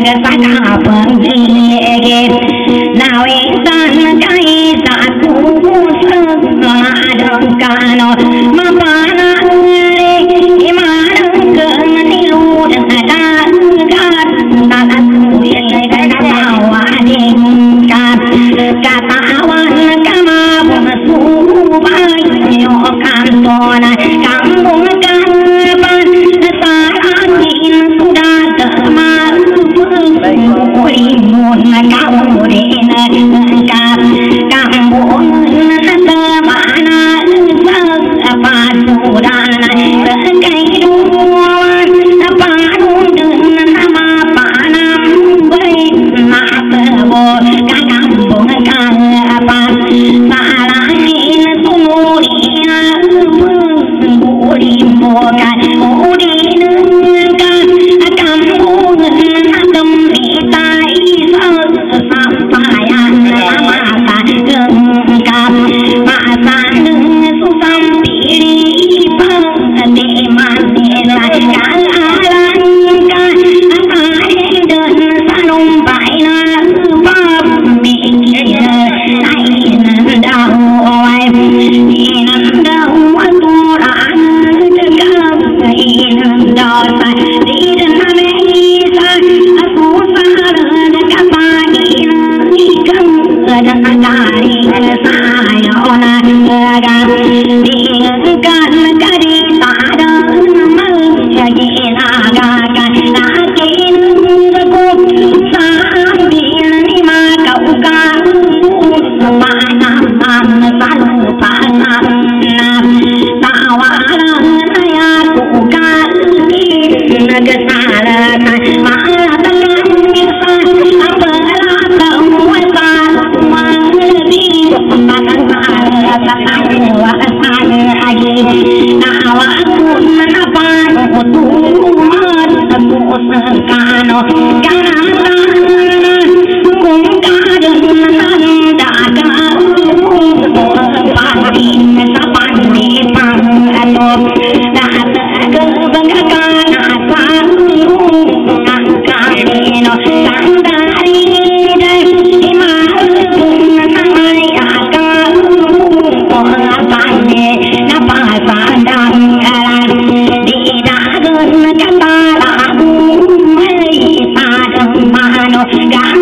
cả phần gì nào san cái sa cũ sơn là đường cả nó mà ba na đi mà đường cơn đi lu đã ta ta cái nào đi cả taวันcả mà buồn su bay nhỏ cam to này cam buồn cam ban ta ăn nhìn su đa tơ mà ôi buồn cao đến cả cam buồn tơ mà na sa pa su đa này cái đuôi pa đuôi đường mà pa nam bay mà tơ bo cái cam buồn ca pa sa la nhìn su đi đi mua cái đi nương cái cam buồn tâm bị tai sao phải ăn mà ta gần cam mà ta nương su tâm bị đi phăng để mà lại cả lan cái ta đơn sa nông phải là pháp bị này đau ai nằm đau tu đã đau phải đi đến nơi xa phố xa cả ba đi căng đang cari xa nhỏ na ga đi căng cái đi ta đơn mơ gì na ga na tin cô xa đi mà cậu ca ba nam sa lu pa nam ta wa na cụ ca đi cái xa là mà ta nghe xa apa là tao mua xa mà đi mà ta tahu xa ai na wa ku na pa tu ma tu sa no kana cũng cả đường đã cả pan đi pan ano đã cơ vâng cả na sa cả đi nó sang đã đi đây mà cũng ai cả pan na pa sa đang đi đã gần cả ta đã mấy ta đừng mà nó